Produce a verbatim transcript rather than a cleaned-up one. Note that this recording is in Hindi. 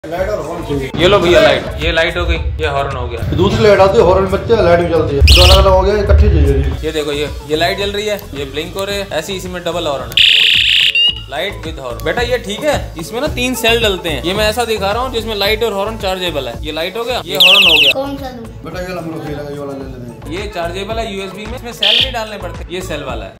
लाइट और हॉर्न चाहिए। ये लो भैया लाइट, ये लाइट हो गई, ये हॉर्न हो गया। दूसरी लाइट आती है, हॉर्न बच्चे लाइट भी चलती है, दो अलग अलग हो गया, इकट्ठी चाहिए। ये देखो, ये ये लाइट जल रही है, ये ब्लिंक हो रहे है, ऐसी इसी में डबल हॉर्न है, लाइट विद हॉर्न। बेटा ये ठीक है, इसमें ना तीन सेल डलते हैं। ये मैं ऐसा दिखा रहा हूँ जिसमें लाइट और हॉर्न चार्जेबल है। ये लाइट हो गया, ये हॉर्न हो गया। कौन सा दूं? बेटा ये वाला ये वाला ले लेते हैं। ये चार्जेबल है यूएसबी में, इसमें सेल नहीं डालने पड़ते। ये सेल वाला है।